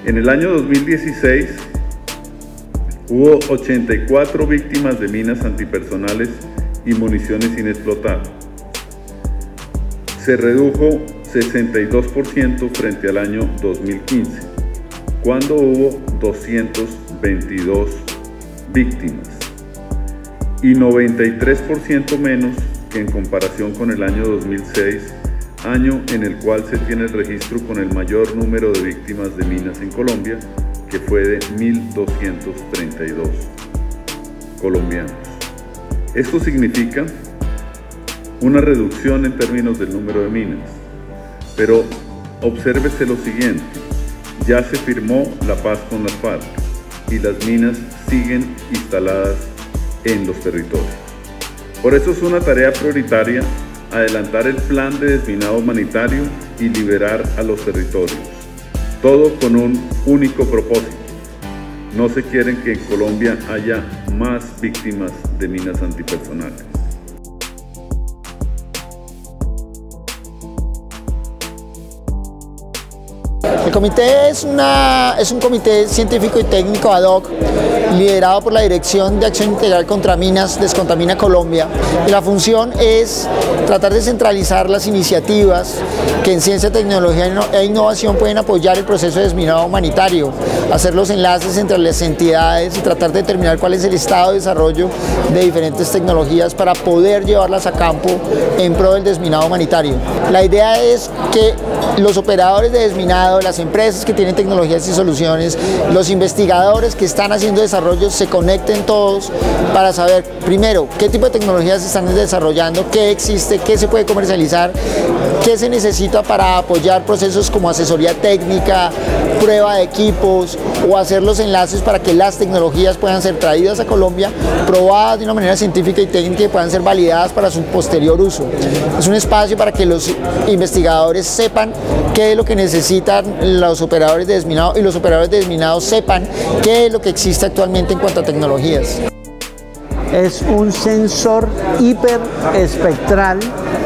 En el año 2016 hubo 84 víctimas de minas antipersonales y municiones sin explotar. Se redujo 62% frente al año 2015, cuando hubo 222 víctimas, y 93% menos que en comparación con el año 2006, año en el cual se tiene el registro con el mayor número de víctimas de minas en Colombia, que fue de 1.232 colombianos. Esto significa una reducción en términos del número de minas, pero obsérvese lo siguiente: ya se firmó la paz con las FARC y las minas siguen instaladas en los territorios. Por eso es una tarea prioritaria adelantar el plan de desminado humanitario y liberar a los territorios, todo con un único propósito: no se quieren que en Colombia haya más víctimas de minas antipersonales. El comité es un comité científico y técnico ad hoc liderado por la Dirección de Acción Integral contra Minas Descontamina Colombia, y la función es tratar de centralizar las iniciativas que en ciencia, tecnología e innovación pueden apoyar el proceso de desminado humanitario, hacer los enlaces entre las entidades y tratar de determinar cuál es el estado de desarrollo de diferentes tecnologías para poder llevarlas a campo en pro del desminado humanitario. La idea es que los operadores de desminado, las empresas que tienen tecnologías y soluciones, los investigadores que están haciendo desarrollos se conecten todos para saber, primero, qué tipo de tecnologías se están desarrollando, qué existe, qué se puede comercializar, qué se necesita para apoyar procesos como asesoría técnica, prueba de equipos, o hacer los enlaces para que las tecnologías puedan ser traídas a Colombia, probadas de una manera científica y técnica y puedan ser validadas para su posterior uso. Es un espacio para que los investigadores sepan qué es lo que necesitan los operadores de desminado y los operadores de desminado sepan qué es lo que existe actualmente en cuanto a tecnologías. Es un sensor hiperespectral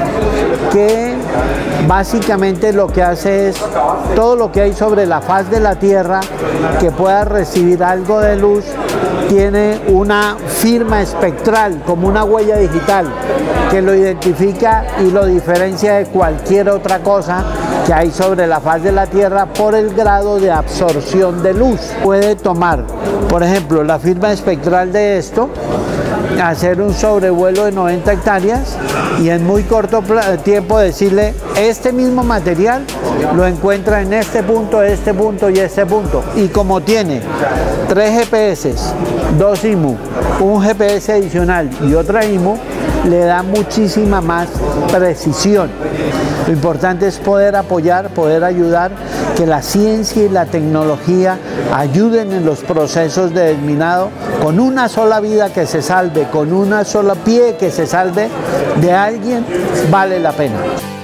que básicamente lo que hace es todo lo que hay sobre la faz de la Tierra que pueda recibir algo de luz, tiene una firma espectral como una huella digital que lo identifica y lo diferencia de cualquier otra cosa que hay sobre la faz de la Tierra por el grado de absorción de luz. Puede tomar, por ejemplo, la firma espectral de esto, hacer un sobrevuelo de 90 hectáreas y en muy corto tiempo decirle: este mismo material lo encuentra en este punto y este punto. Y como tiene 3 GPS, 2 IMU, un GPS adicional y otra IMU, le da muchísima más precisión. Lo importante es poder apoyar, poder ayudar, que la ciencia y la tecnología ayuden en los procesos de desminado. Con una sola vida que se salve, con una sola pie que se salve de alguien, vale la pena.